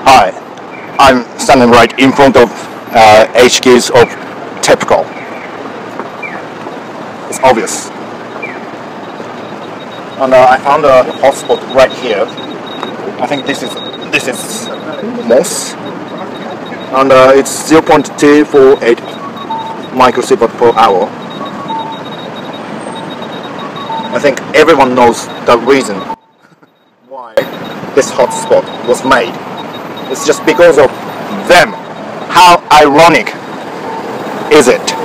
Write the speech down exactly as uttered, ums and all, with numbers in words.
Hi, I'm standing right in front of uh, H Qs of TEPCO. It's obvious. And uh, I found a hotspot right here. I think this is this is MOS, and uh, it's zero point two four eight microsievert per hour. I think everyone knows the reason why this hotspot was made. It's just because of them. How ironic is it?